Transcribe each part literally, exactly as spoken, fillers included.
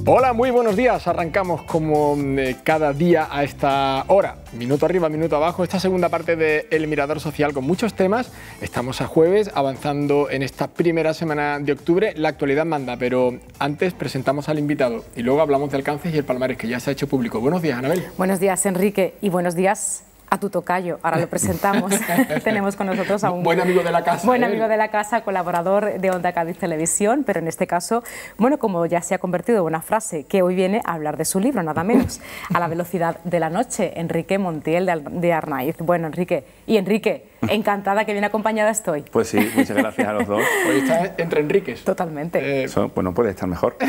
Hola, muy buenos días. Arrancamos como eh, cada día a esta hora, minuto arriba, minuto abajo, esta segunda parte de El Mirador Social con muchos temas. Estamos a jueves, avanzando en esta primera semana de octubre. La actualidad manda, pero antes presentamos al invitado y luego hablamos de alcances y el palmarés que ya se ha hecho público. Buenos días, Anabel. Buenos días, Enrique, y buenos días a tu tocayo. Ahora lo presentamos. Tenemos con nosotros a un buen amigo de la casa. Buen ¿eh? amigo de la casa, colaborador de Onda Cádiz Televisión, pero en este caso, bueno, como ya se ha convertido en una frase, que hoy viene a hablar de su libro, nada menos, A la velocidad de la noche, Enrique Montiel de, de Arnaiz. Bueno, Enrique, y Enrique, encantada que bien acompañada estoy. Pues sí, muchas gracias a los dos. Hoy estás entre Enriques. Totalmente. Eh, Eso, pues no puede estar mejor.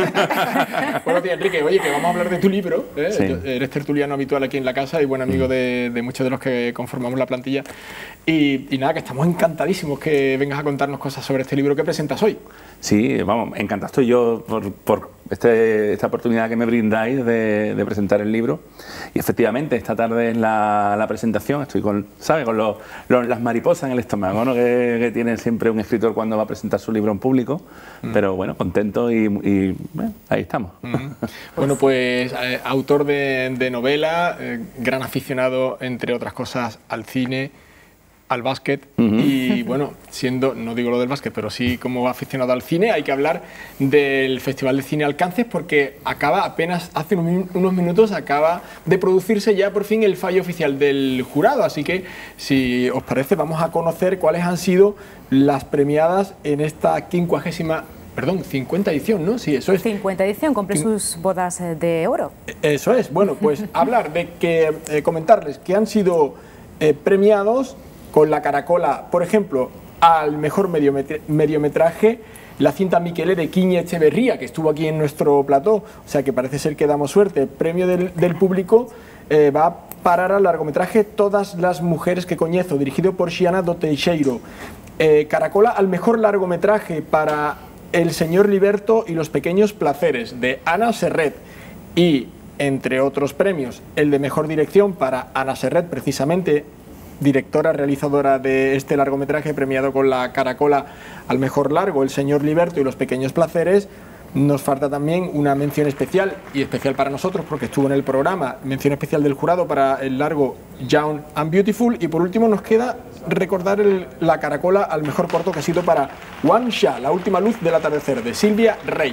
Buenos días, Enrique. Oye, que vamos a hablar de tu libro. ¿eh? Sí. Eres tertuliano habitual aquí en la casa y buen amigo mm. de, de muchos de los que conformamos la plantilla. Y, y nada, que estamos encantadísimos que vengas a contarnos cosas sobre este libro que presentas hoy. Sí, vamos, encantado estoy yo por, por este, esta oportunidad que me brindáis de, de presentar el libro. Y efectivamente, esta tarde es la, la presentación. Estoy con, ¿sabes? Con los, los, las mariposas en el estómago, ¿no? que, que tiene siempre un escritor cuando va a presentar su libro en público. Mm. Pero bueno, contento y, y bueno, ahí estamos. Mm. Bueno, pues eh, autor de, de novela, eh, gran aficionado, entre otras cosas, al cine, al básquet. Uh-huh. Y bueno, siendo, no digo lo del básquet, pero sí como aficionado al cine, hay que hablar del Festival de Cine Alcances, porque acaba apenas, hace unos minutos, acaba de producirse ya por fin el fallo oficial del jurado. Así que, si os parece, vamos a conocer cuáles han sido las premiadas en esta quincuagésima, perdón, cincuenta edición, ¿no? Sí, eso es. cincuenta edición, cumple sus bodas de oro. Eso es. Bueno, pues hablar de que, eh, comentarles que han sido eh, premiados con la Caracola, por ejemplo, al mejor mediometraje, la cinta Miquelé de Quiñe Echeverría, que estuvo aquí en nuestro plató, o sea que parece ser que damos suerte. El premio del, del público eh, va a parar al largometraje Todas las mujeres que coñezo, dirigido por Xiana do Teixeiro. Eh, Caracola al mejor largometraje para El señor Liberto y los pequeños placeres, de Ana Serret. Y, entre otros premios, el de mejor dirección para Ana Serret, precisamente, directora realizadora de este largometraje, premiado con la Caracola al mejor largo, El señor Liberto y los pequeños placeres. Nos falta también una mención especial, y especial para nosotros porque estuvo en el programa, mención especial del jurado para el largo Young and Beautiful. Y por último nos queda recordar el, la Caracola al mejor corto, que ha sido para Wan Sha, La última luz del atardecer, de Silvia Rey.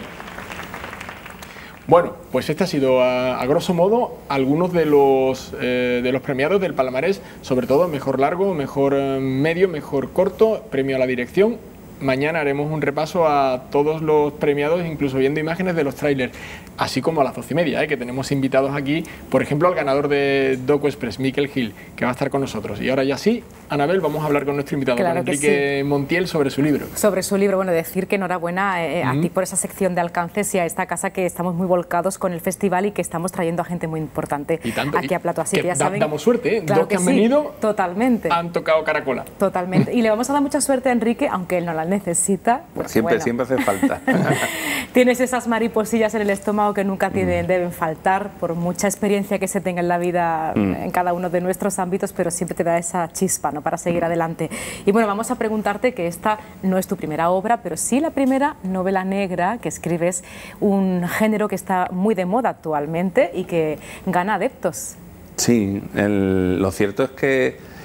Bueno, pues este ha sido, a, a grosso modo, algunos de los, eh, de los premiados del palmarés, sobre todo mejor largo, mejor eh, medio, mejor corto, premio a la dirección. Mañana haremos un repaso a todos los premiados, incluso viendo imágenes de los trailers, así como a las doce y media, ¿eh? que tenemos invitados aquí, por ejemplo, al ganador de Docu Express, Miquel Gil, que va a estar con nosotros. Y ahora ya sí, Anabel, vamos a hablar con nuestro invitado, claro, con Enrique sí. Montiel, sobre su libro. Sobre su libro, bueno, decir que enhorabuena eh, uh-huh. a ti por esa sección de alcances y a esta casa, que estamos muy volcados con el festival y que estamos trayendo a gente muy importante y tanto, aquí a Plató. Así que, que ya da, saben, damos suerte, ¿eh? Claro Dos que, que han sí, venido totalmente. han tocado Caracola. Totalmente. Y le vamos a dar mucha suerte a Enrique, aunque él no la necesita. Pues siempre, bueno. siempre hace falta. Tienes esas mariposillas en el estómago que nunca tienen, mm. deben faltar, por mucha experiencia que se tenga en la vida, mm. en cada uno de nuestros ámbitos, pero siempre te da esa chispa, ¿no?, para seguir mm. adelante. Y bueno, vamos a preguntarte, que esta no es tu primera obra, pero sí la primera novela negra que escribes, un género que está muy de moda actualmente y que gana adeptos. Sí, el, lo cierto es que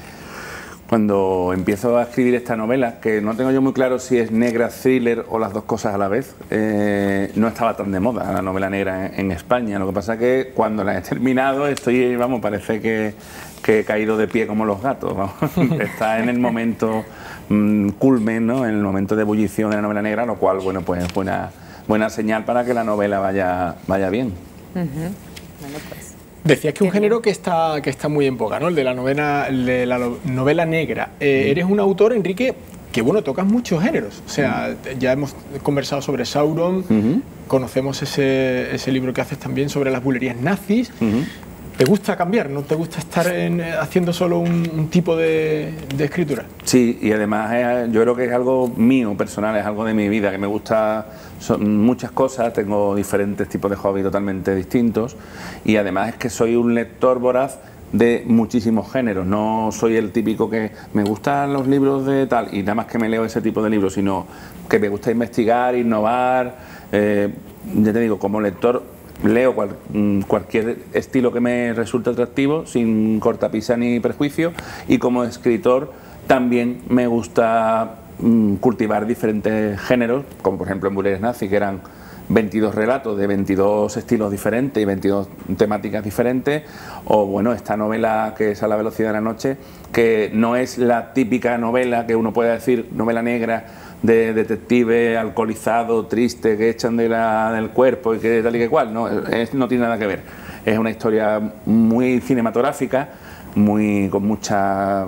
cuando empiezo a escribir esta novela, que no tengo yo muy claro si es negra, thriller o las dos cosas a la vez, eh, no estaba tan de moda la novela negra en, en España. Lo que pasa es que cuando la he terminado estoy, vamos, parece que, que he caído de pie como los gatos. Vamos. Está en el momento mmm, culmen, ¿no?, en el momento de ebullición de la novela negra, lo cual, bueno, pues es buena, buena señal para que la novela vaya, vaya bien. Uh-huh. Bueno, pues. Decías que un género que está, que está muy en boga, ¿no?, el de la novela, de la novela negra. Eh, eres un autor, Enrique, que bueno, tocas muchos géneros. O sea, uh-huh. ya hemos conversado sobre Sauron, uh-huh. conocemos ese, ese libro que haces también sobre las bulerías nazis. Uh-huh. ¿Te gusta cambiar? ¿No te gusta estar en, haciendo solo un, un tipo de, de escritura? Sí, y además es, yo creo que es algo mío, personal, es algo de mi vida, que me gusta son muchas cosas, tengo diferentes tipos de hobbies totalmente distintos, y además es que soy un lector voraz de muchísimos géneros. No soy el típico que me gustan los libros de tal y nada más que me leo ese tipo de libros, sino que me gusta investigar, innovar, Eh, ya te digo, como lector leo cual, cualquier estilo que me resulte atractivo, sin cortapisa ni prejuicio, y como escritor también me gusta mm, cultivar diferentes géneros, como por ejemplo en Buleres Nazi, que eran veintidós relatos de veintidós estilos diferentes y veintidós temáticas diferentes, o bueno, esta novela que es A la velocidad de la noche, que no es la típica novela que uno puede decir, novela negra, de detective alcoholizado, triste, que echan de la, del cuerpo y que tal y que cual, no, es, no tiene nada que ver. Es una historia muy cinematográfica, muy con mucha...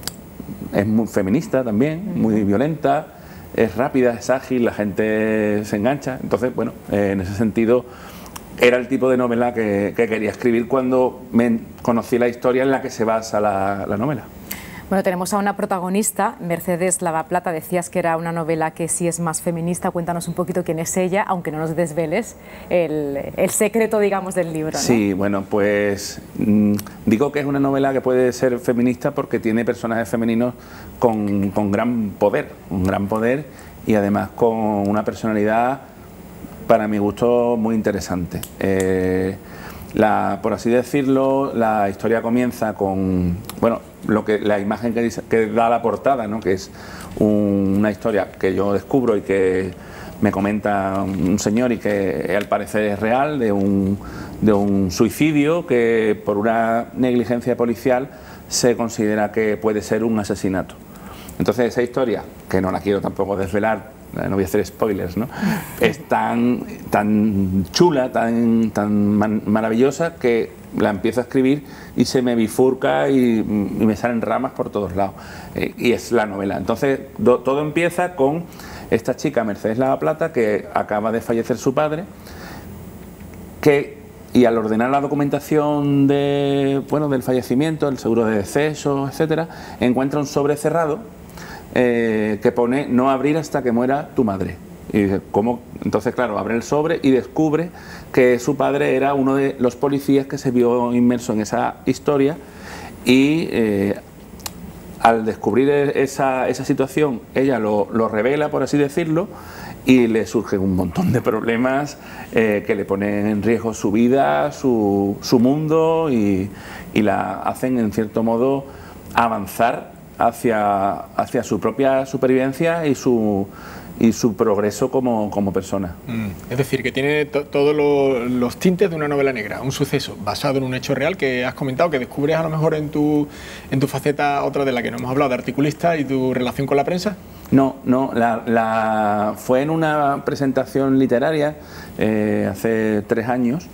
es muy feminista también, muy violenta, es rápida, es ágil, la gente se engancha. Entonces, bueno, eh, en ese sentido era el tipo de novela que, que quería escribir cuando me conocí la historia en la que se basa la, la novela. Bueno, tenemos a una protagonista, Mercedes Lavaplata. Decías que era una novela que sí es más feminista. Cuéntanos un poquito quién es ella, aunque no nos desveles el, el secreto, digamos, del libro, ¿no? Sí, bueno, pues mmm, digo que es una novela que puede ser feminista porque tiene personajes femeninos con, con gran poder, un gran poder y además con una personalidad, para mi gusto, muy interesante. Eh, La, por así decirlo, la historia comienza con, bueno, lo que la imagen que, que da la portada, ¿no? Que es un, una historia que yo descubro y que me comenta un señor y que al parecer es real, de un, de un suicidio que por una negligencia policial se considera que puede ser un asesinato. Entonces esa historia, que no la quiero tampoco desvelar, no voy a hacer spoilers, ¿no? Es tan, tan chula, tan, tan man, maravillosa, que la empiezo a escribir y se me bifurca y, y me salen ramas por todos lados. Eh, y es la novela. Entonces do, todo empieza con esta chica, Mercedes Lavaplata, que acaba de fallecer su padre, que, y al ordenar la documentación de, bueno, del fallecimiento, el seguro de deceso, etcétera, encuentra un sobre cerrado Eh, que pone no abrir hasta que muera tu madre. Y dice, ¿cómo? Entonces, claro, abre el sobre y descubre que su padre era uno de los policías que se vio inmerso en esa historia y eh, al descubrir esa, esa situación, ella lo, lo revela, por así decirlo, y le surgen un montón de problemas eh, que le ponen en riesgo su vida, su, su mundo y, y la hacen, en cierto modo, avanzar hacia, hacia su propia supervivencia y su, y su progreso como, como persona. Mm, es decir, que tiene to, todos lo, los tintes de una novela negra, un suceso basado en un hecho real que has comentado, que descubres a lo mejor en tu, en tu faceta, otra de la que no hemos hablado, de articulista, y tu relación con la prensa. No, no, la, la, fue en una presentación literaria eh, hace tres años.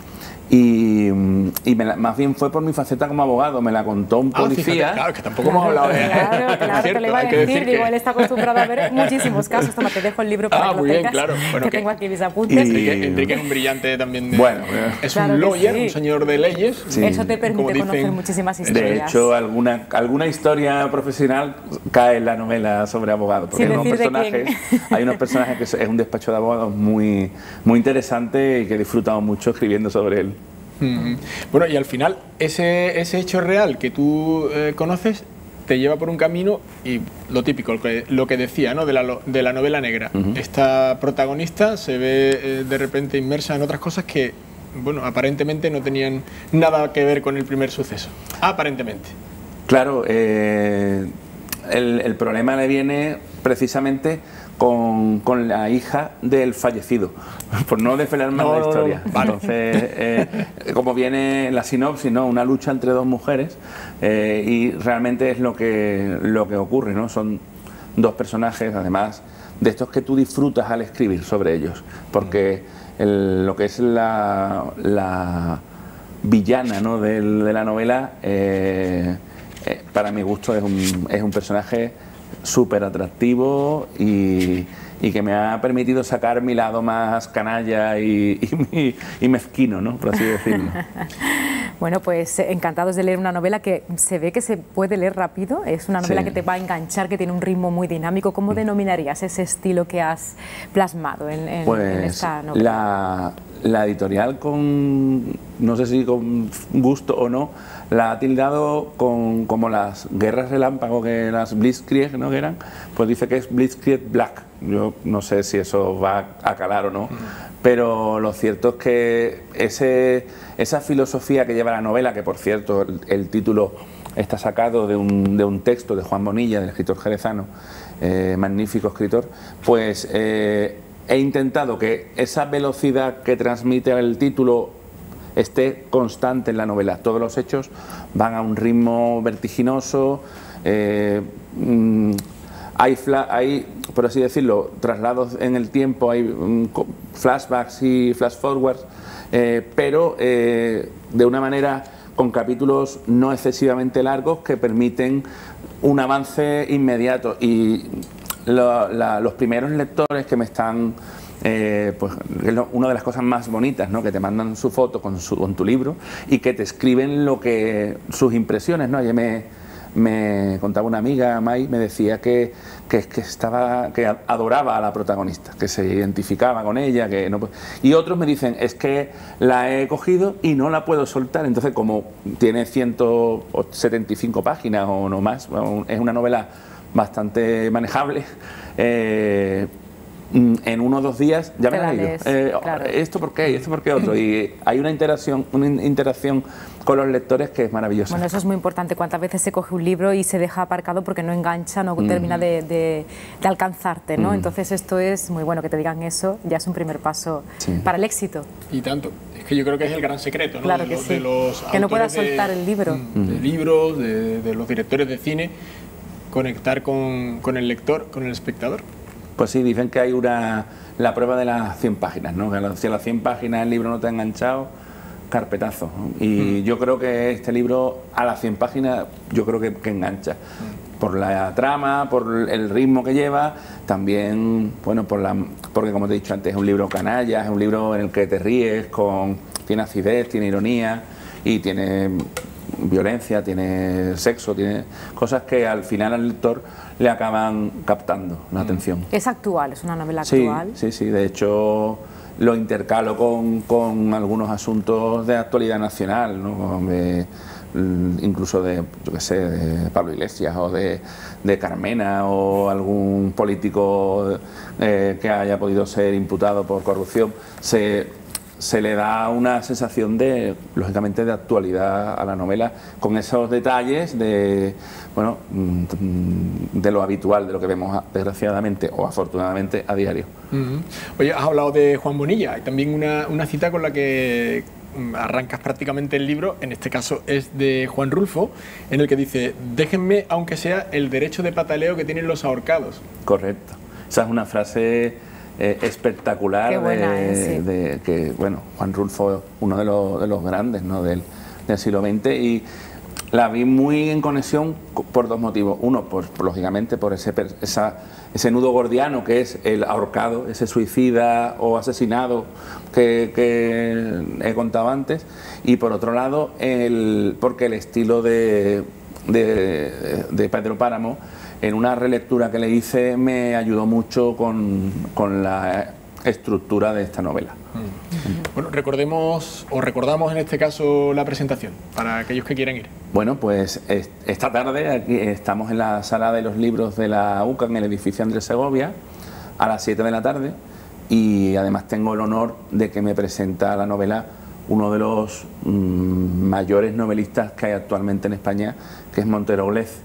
Y, y me la, más bien fue por mi faceta como abogado, me la contó un policía. Ah, fíjate, claro, que tampoco hemos hablado de Claro, claro, cierto, te lo iba a hay que decir, decir digo, que... él está acostumbrado a ver muchísimos casos. Toma, te dejo el libro para ah, que lo muy bien, tengas, claro. Bueno, que que, tengo aquí mis apuntes. Y Enrique, Enrique es un brillante también. De, bueno, es claro un lawyer, sí. un señor de leyes. Sí. Eso te permite dicen, conocer muchísimas historias. De hecho, alguna, alguna historia profesional cae en la novela sobre abogados, porque hay unos, personajes, hay unos personajes que es un despacho de abogados muy, muy interesante y que he disfrutado mucho escribiendo sobre él. Mm-hmm. Bueno, y al final, ese, ese hecho real que tú eh, conoces te lleva por un camino y lo típico, lo que, lo que decía, ¿no? de, la, de la novela negra. Uh-huh. Esta protagonista se ve eh, de repente inmersa en otras cosas que, bueno, aparentemente no tenían nada que ver con el primer suceso. Aparentemente. Claro, eh, el, el problema le viene precisamente con, con la hija del fallecido, por no desvelar más no, la historia. No, no. Entonces, eh, como viene la sinopsis, ¿no? Una lucha entre dos mujeres, eh, y realmente es lo que, lo que ocurre, ¿no? Son dos personajes, además, de estos que tú disfrutas al escribir sobre ellos, porque el, lo que es la, la villana, ¿no? de, de la novela, eh, eh, para mi gusto es un, es un personaje súper atractivo y, y que me ha permitido sacar mi lado más canalla y, y, y mezquino, ¿no? Por así decirlo. Bueno, pues encantados de leer una novela que se ve que se puede leer rápido, es una novela sí. que te va a enganchar, que tiene un ritmo muy dinámico. ¿Cómo denominarías ese estilo que has plasmado en, en, pues, en esta novela? La, la editorial, con no sé si con gusto o no, la ha tildado con, como las guerras relámpago, que las Blitzkrieg, ¿no? que eran, pues dice que es Blitzkrieg Black. Yo no sé si eso va a calar o no, pero lo cierto es que ese, esa filosofía que lleva la novela, que por cierto el, el título está sacado de un, de un texto de Juan Bonilla, del escritor jerezano, eh, magnífico escritor, pues eh, he intentado que esa velocidad que transmite el título esté constante en la novela. Todos los hechos van a un ritmo vertiginoso, eh, mmm, hay, hay, por así decirlo, traslados en el tiempo, hay um, flashbacks y flash forwards, eh, pero eh, de una manera con capítulos no excesivamente largos que permiten un avance inmediato. Y lo, la, los primeros lectores que me están, eh, pues es lo, una de las cosas más bonitas, ¿no? Que te mandan su foto con, su, con tu libro y que te escriben lo que sus impresiones, ¿no? Ayer me Me contaba una amiga, May, me decía que, que, que, estaba, que adoraba a la protagonista, que se identificaba con ella, que no, y otros me dicen, es que la he cogido y no la puedo soltar. Entonces, como tiene ciento setenta y cinco páginas o no más, es una novela bastante manejable, eh, en uno o dos días ya me la he leído. Eh, claro. ¿Esto por qué? ¿Esto por qué otro? Y hay una interacción, una interacción con los lectores que es maravillosa. Bueno, eso es muy importante. ¿Cuántas veces se coge un libro y se deja aparcado porque no engancha, no mm. termina de, de, de alcanzarte, ¿no? Mm. Entonces esto es muy bueno, que te digan eso, ya es un primer paso sí. para el éxito. Y tanto. Es que yo creo que es el gran secreto, ¿no? Claro de que los, sí. de los que no puedas de, soltar el libro. De libros, de, de los directores de cine, conectar con, con el lector, con el espectador. Pues sí, dicen que hay una... la prueba de las cien páginas, ¿no? Que si a las cien páginas el libro no te ha enganchado, carpetazo. Y mm. yo creo que este libro a las cien páginas yo creo que, que engancha. Mm. Por la trama, por el ritmo que lleva, también, bueno, por la, porque como te he dicho antes, es un libro canalla, es un libro en el que te ríes, con, tiene acidez, tiene ironía y tiene violencia, tiene sexo, tiene cosas que al final al lector le acaban captando la atención. Es actual, es una novela actual. Sí, sí, sí, de hecho lo intercalo con, con algunos asuntos de actualidad nacional, ¿no? De, incluso de, yo qué sé, de Pablo Iglesias o de, de Carmena o algún político eh, que haya podido ser imputado por corrupción. Se se le da una sensación de, lógicamente, de actualidad a la novela, con esos detalles de, bueno, de lo habitual, de lo que vemos desgraciadamente o afortunadamente a diario. Uh-huh. Oye, has hablado de Juan Bonilla, hay también una, una cita con la que arrancas prácticamente el libro, en este caso es de Juan Rulfo, en el que dice, déjenme, aunque sea, el derecho de pataleo que tienen los ahorcados. Correcto. Esa es una frase... Eh, espectacular. Qué buena, de, eh, sí. de que, bueno, Juan Rulfo, uno de los, de los grandes, ¿no? del, del siglo veinte, y la vi muy en conexión por dos motivos. Uno, pues lógicamente por ese, esa, ese nudo gordiano que es el ahorcado, ese suicida o asesinado que, que he contado antes, y por otro lado, el, porque el estilo de, de, de Pedro Páramo, en una relectura que le hice, me ayudó mucho con, con la estructura de esta novela. Mm. Bueno, recordemos, o recordamos en este caso la presentación, para aquellos que quieran ir. Bueno, pues esta tarde aquí estamos en la sala de los libros de la U C A, en el edificio Andrés Segovia, a las siete de la tarde, y además tengo el honor de que me presenta la novela uno de los mmm, mayores novelistas que hay actualmente en España, que es Montero Glez,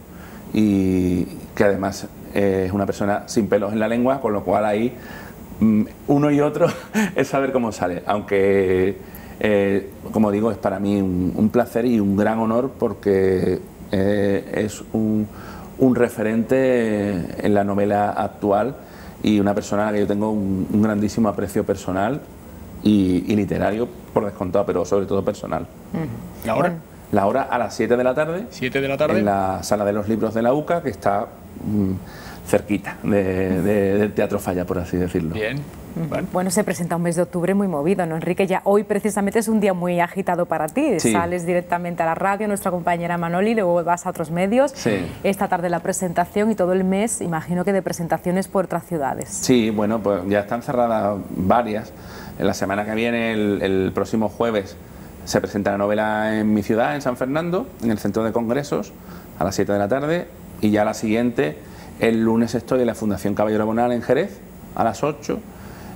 y que además eh, es una persona sin pelos en la lengua, con lo cual ahí mm, uno y otro es saber cómo sale, aunque eh, como digo, es para mí un, un placer y un gran honor, porque eh, es un, un referente en la novela actual y una persona a la que yo tengo un, un grandísimo aprecio personal y, y literario, por descontado, pero sobre todo personal. Mm. ¿Ahora? La hora a las siete de la tarde. siete de la tarde. En la sala de los libros de la U C A, que está mmm, cerquita de, de, del Teatro Falla, por así decirlo. Bien. Bueno. bueno, se presenta un mes de octubre muy movido, ¿no, Enrique? Ya hoy precisamente es un día muy agitado para ti. Sí. Sales directamente a la radio, nuestra compañera Manoli, luego vas a otros medios. Sí. Esta tarde la presentación y todo el mes, imagino que de presentaciones por otras ciudades. Sí, bueno, pues ya están cerradas varias. En la semana que viene, el, el próximo jueves, se presenta la novela en mi ciudad, en San Fernando, en el Centro de Congresos, a las siete de la tarde, y ya la siguiente, el lunes estoy en la Fundación Caballero Bonal en Jerez, a las ocho,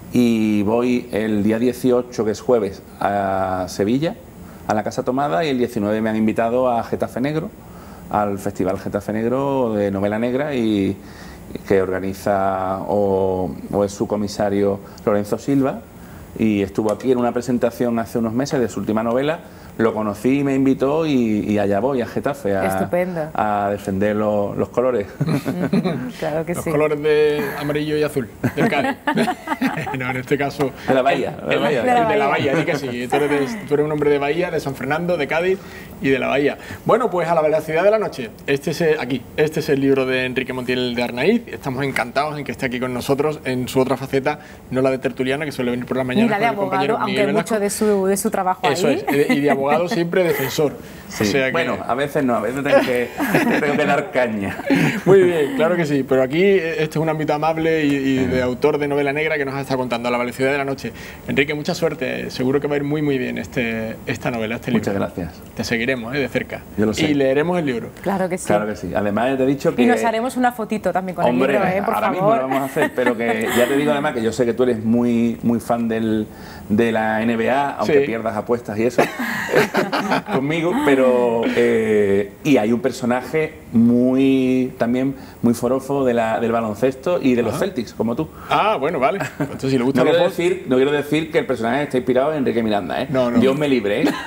y voy el día dieciocho, que es jueves, a Sevilla, a la Casa Tomada, y el diecinueve me han invitado a Getafe Negro, al Festival Getafe Negro de novela negra, y que organiza o, o es su comisario Lorenzo Silva, y estuvo aquí en una presentación hace unos meses de su última novela. Lo conocí y me invitó, y, y allá voy a Getafe a, a defender lo, los colores. Claro que los sí. Los colores de amarillo y azul, del Cádiz. No, en este caso... De la Bahía. De la Bahía, de la, de la Bahía, sí que sí. Tú eres, de, tú eres un hombre de Bahía, de San Fernando, de Cádiz y de la Bahía. Bueno, pues a la velocidad de la noche. Este es el, aquí, este es el libro de Enrique Montiel de Arnaiz. Estamos encantados en que esté aquí con nosotros en su otra faceta, no la de tertuliano, que suele venir por las mañanas. Ni la de abogado, aunque hay mucho de su, de su trabajo Eso ahí. Eso es, y de abogado siempre defensor. Sí. O sea que... Bueno, a veces no, a veces tengo que, tengo que dar caña. Muy bien, claro que sí, pero aquí este es un ámbito amable y, y de autor de novela negra que nos ha estado contando a la velocidad de la noche. Enrique, mucha suerte, seguro que va a ir muy muy bien este, esta novela, este libro. Muchas gracias. Te seguiremos ¿eh? de cerca. Yo lo sé. Y leeremos el libro. Claro que sí. Claro que sí. Además, te he dicho que... Y nos haremos una fotito también con Hombre, el libro, ¿eh? Por ahora favor. mismo lo vamos a hacer, pero que ya te digo además que yo sé que tú eres muy, muy fan del, de la N B A, aunque sí. pierdas apuestas y eso, conmigo, pero... Eh, y hay un personaje muy también muy forofo de la, del baloncesto y de los Ajá. Celtics, como tú. Ah, bueno, vale. Entonces, si le gusta no, los quiero dos... decir, no quiero decir que el personaje esté inspirado en Enrique Miranda, ¿eh? No, no. Dios me libre, ¿eh?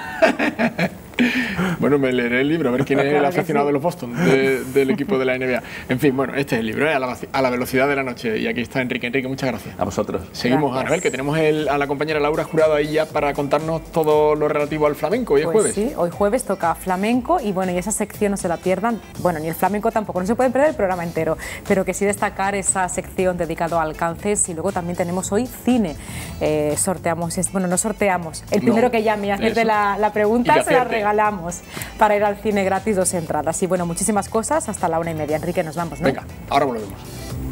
Bueno, me leeré el libro, a ver quién es el aficionado de los Boston, de, del equipo de la N B A. En fin, bueno, este es el libro, ¿eh? a, la, a la velocidad de la noche. Y aquí está Enrique. Enrique, muchas gracias. A vosotros. Seguimos, gracias. Anabel, que tenemos el, a la compañera Laura Jurado ahí ya para contarnos todo lo relativo al flamenco. Hoy es pues jueves. Sí, hoy jueves toca flamenco y bueno, y esa sección no se la pierdan. Bueno, ni el flamenco tampoco, no se pueden perder el programa entero, pero que sí destacar esa sección dedicada a alcances. Y luego también tenemos hoy cine. Eh, sorteamos, bueno, no sorteamos. El primero no, que llame y hacerte la, la pregunta se la regalamos para ir al cine gratis, dos entradas. Y bueno, muchísimas cosas hasta la una y media. Enrique, nos vamos, ¿no? Venga, ahora volvemos.